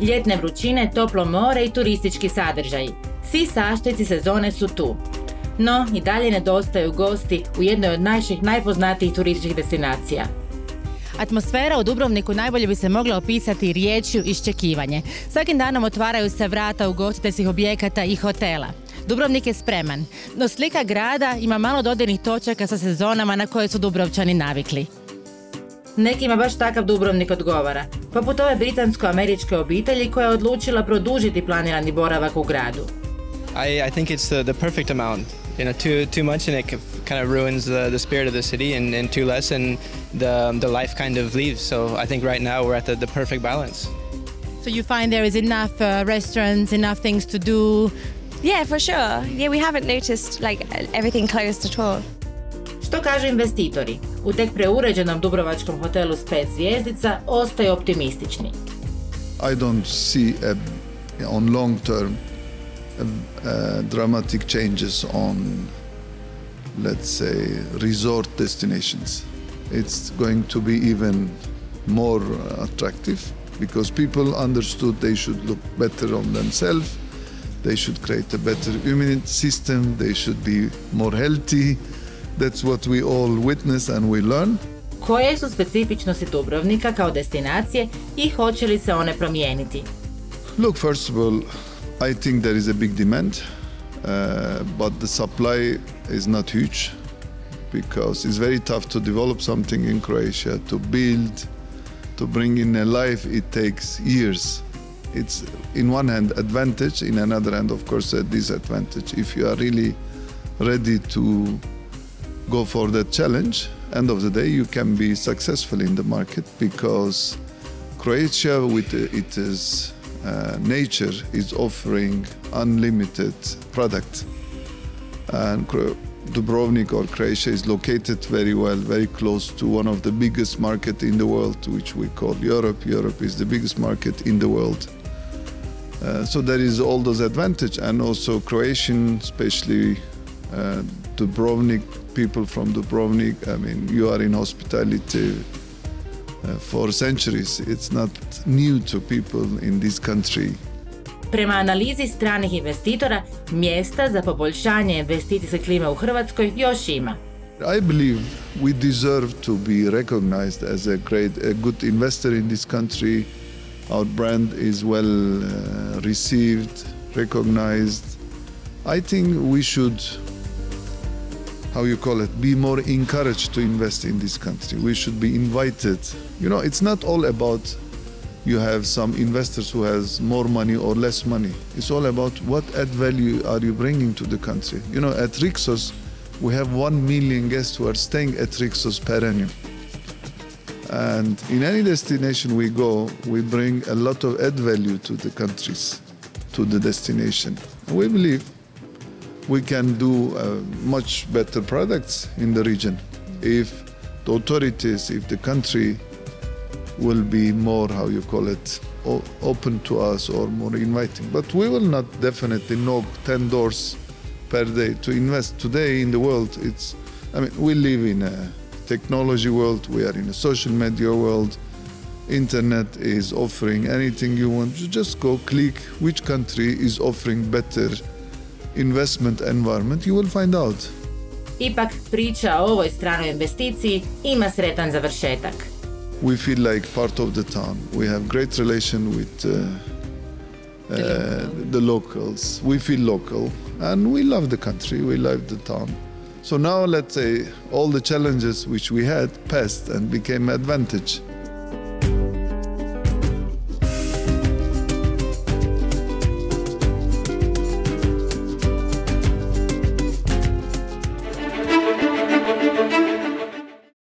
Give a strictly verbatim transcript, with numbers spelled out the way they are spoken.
Ljetne vrućine, toplo more i turistički sadržaji. Svi sastojci sezone su tu. No, i dalje nedostaju gosti u jednoj od naših najpoznatijih turističkih destinacija. Atmosfera u Dubrovniku najbolje bi se mogla opisati riječju iščekivanje. Svakim danom otvaraju se vrata ugostiteljskih objekata i hotela. Dubrovnik je spreman, no slika grada ima malo dodirnih točaka sa sezonama na koje su Dubrovčani navikli. Nekima baš takav Dubrovnik odgovara, poput ove britansko-američke obitelji koja je odlučila produžiti planirani boravak u gradu. I, I think it's the, the perfect amount. You know, too too much and it kind of ruins the, the spirit of the city, and, and too less and the the life kind of leaves. So I think right now we're at the, the perfect balance. So you find there is enough uh, restaurants, enough things to do? Yeah, for sure. Yeah, we haven't noticed like everything closed at all. Što kažu investitori? U tek preuređenom dubrovačkom hotelu s pet zvjezdica ostaju optimistični. I don't see a, on long term uh, uh, dramatic changes on, let's say, resort destinations. It's going to be even more attractive because people understood they should look better on themselves. They should create a better immune system. They should be more healthy. That's what we all witness and we learn. Koje su specifičnosti Dubrovnika kao destinacije i hoće li se one promijeniti? Look, first of all, I think there is a big demand, uh, but the supply is not huge because it's very tough to develop something in Croatia, to build, to bring in a life, it takes years. It's in one hand advantage, in another hand, of course, a disadvantage. If you are really ready to go for that challenge, end of the day you can be successful in the market because Croatia with its uh, nature is offering unlimited product, and Dubrovnik or Croatia is located very well, very close to one of the biggest market in the world, which we call Europe. Europe is the biggest market in the world. Uh, so there is all those advantage, and also Croatian, especially uh, Dubrovnik, people from Dubrovnik, I mean, you are in hospitality uh, for centuries. It's not new to people in this country. Prema analizi stranih investitora, mjesta za poboljšanje investicijske klime u Hrvatskoj još ima. I believe we deserve to be recognized as a great, a good investor in this country. Our brand is well uh, received, recognized. I think we should, how you call it, be more encouraged to invest in this country. We should be invited. You know, it's not all about you have some investors who has more money or less money. It's all about what add value are you bringing to the country. You know, at Rixos, we have one million guests who are staying at Rixos per annum. And in any destination we go, we bring a lot of add value to the countries, to the destination. We believe we can do uh, much better products in the region if the authorities, if the country will be more, how you call it, open to us or more inviting. But we will not definitely knock ten doors per day to invest. Today in the world, it's, I mean, we live in a technology world, we are in a social media world. Internet is offering anything you want. You just go click which country is offering better investment environment, you will find out. Ipak priča o ovoj stranoj investiciji ima sretan završetak. We feel like part of the town. We have great relation with uh, uh, the locals. We feel local and we love the country, we love the town. So now let's say all the challenges which we had passed and became advantage.